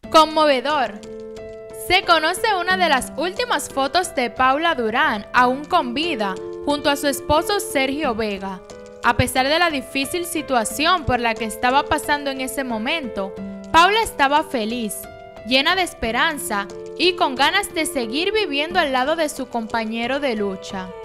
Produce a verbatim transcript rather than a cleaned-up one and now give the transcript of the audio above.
Conmovedor. Se conoce una de las últimas fotos de Paula Durán, aún con vida, junto a su esposo Sergio Vega. A pesar de la difícil situación por la que estaba pasando en ese momento, Paula estaba feliz, llena de esperanza y con ganas de seguir viviendo al lado de su compañero de lucha.